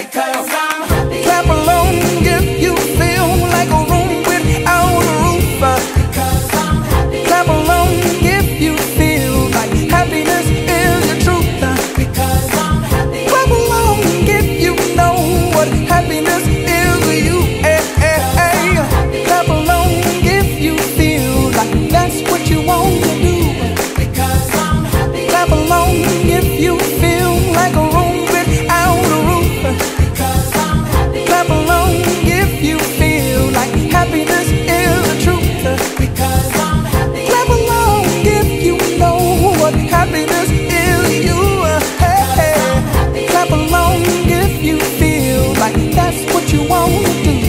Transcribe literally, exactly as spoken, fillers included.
Because I'm happy. Clap along if you feel like a room without a roof. Because I'm happy. Clap along if you feel like happiness is the truth. Because I'm happy. Clap along if you know what happiness is to you. Hey, hey, hey. Clap along if you feel like that's what you want to do. Because I'm happy. Clap along if you feel like a room without a roof. Because I'm happy. Clap along if you feel like happiness is the truth. Because I'm happy. Clap along if you know what happiness is to you. Hey, hey. Clap along if you feel like that's what you want to do.